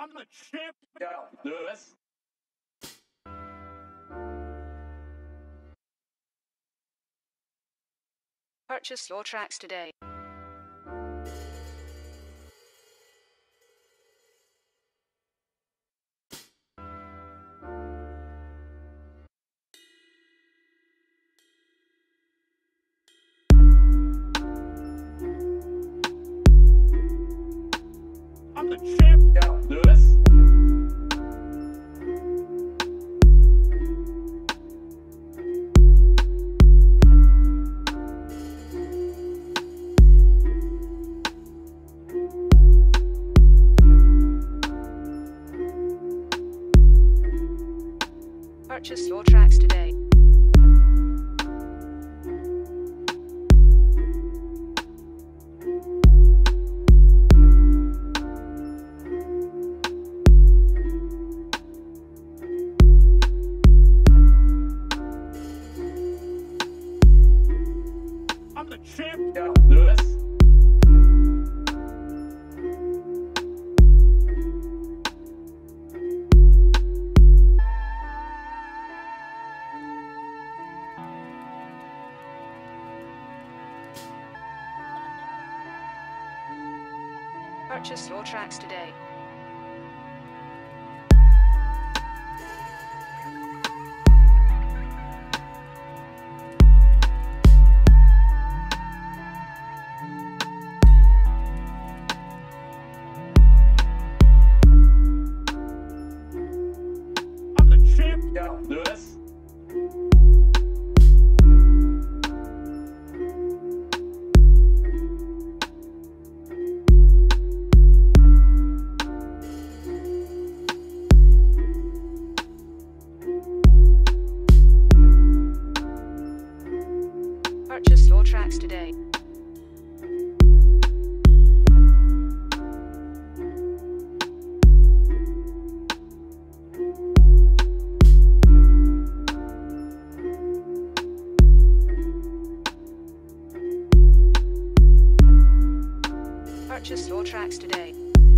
I'm the champ. Yeah, do this. Purchase your tracks today. I'm the champ. Yeah, do this. Purchase your tracks today. I'm the champ. Yeah, do this. Purchase your tracks today. I'm the champ. Yeah, do this. Purchase your tracks today. Purchase your tracks today.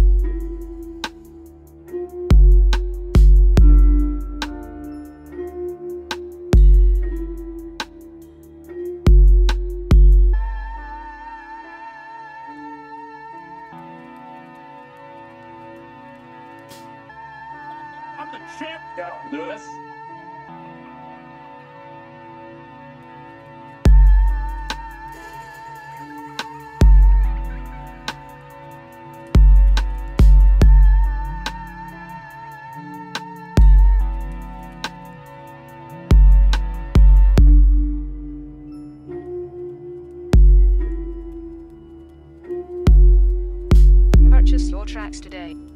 I'm the champ. Yeah, do this. Purchase your tracks today.